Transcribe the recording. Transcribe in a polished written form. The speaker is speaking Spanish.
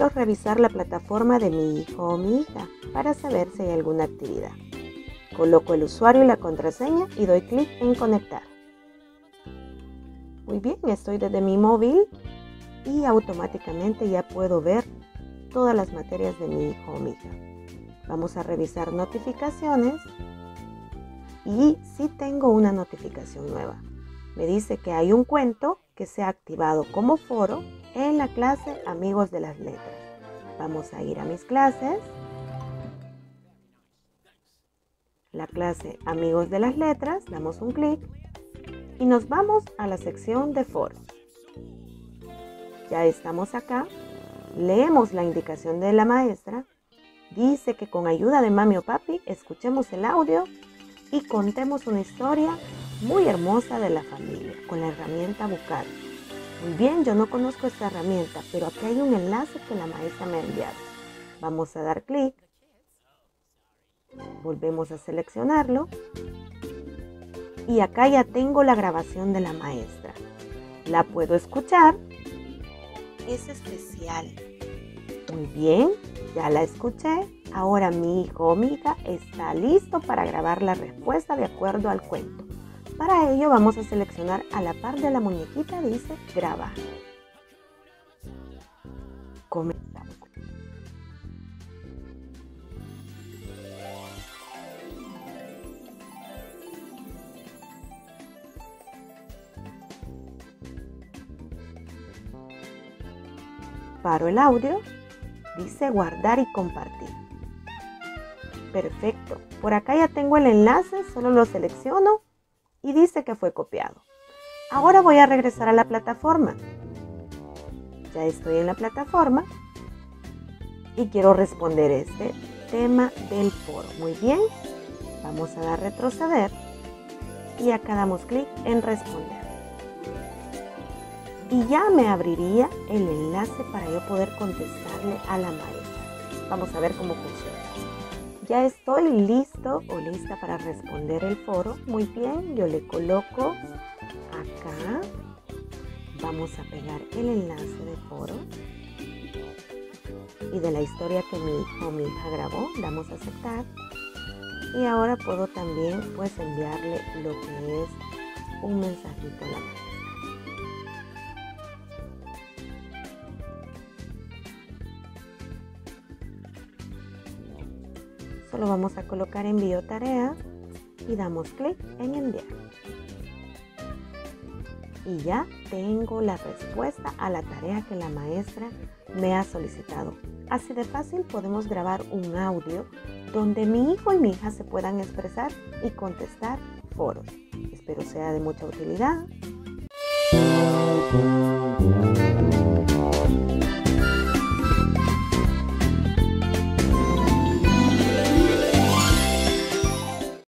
quiero revisar la plataforma de mi hijo o mi hija para saber si hay alguna actividad. Coloco el usuario y la contraseña y doy clic en conectar. Muy bien, estoy desde mi móvil y automáticamente ya puedo ver todas las materias de mi hijo o mi hija. Vamos a revisar notificaciones y sí tengo una notificación nueva. Me dice que hay un cuento que se ha activado como foro en la clase Amigos de las Letras. Vamos a ir a mis clases. La clase Amigos de las Letras, damos un clic y nos vamos a la sección de foros. Ya estamos acá, leemos la indicación de la maestra, dice que con ayuda de mami o papi escuchemos el audio y contemos una historia muy hermosa de la familia con la herramienta Bucal. Muy bien, yo no conozco esta herramienta, pero aquí hay un enlace que la maestra me ha enviado. Vamos a dar clic, volvemos a seleccionarlo y acá ya tengo la grabación de la maestra. La puedo escuchar. Es especial. Muy bien, ya la escuché. Ahora mi hijo o mi hija está listo para grabar la respuesta de acuerdo al cuento. Para ello vamos a seleccionar a la par de la muñequita, dice grabar. Comenzamos. Paro el audio, dice guardar y compartir. Perfecto, por acá ya tengo el enlace, solo lo selecciono y dice que fue copiado. Ahora voy a regresar a la plataforma. Ya estoy en la plataforma y quiero responder este tema del foro. Muy bien, vamos a dar retroceder y acá damos clic en responder. Y ya me abriría el enlace para yo poder contestarle a la maestra. Vamos a ver cómo funciona. Ya estoy listo o lista para responder el foro. Muy bien, yo le coloco acá. Vamos a pegar el enlace de foro. Y de la historia que mi hijo o mi hija grabó, damos a aceptar. Y ahora puedo también enviarle lo que es un mensajito a la maestra. Solo vamos a colocar envío tarea y damos clic en enviar. Y ya tengo la respuesta a la tarea que la maestra me ha solicitado. Así de fácil podemos grabar un audio donde mi hijo y mi hija se puedan expresar y contestar foros. Espero sea de mucha utilidad.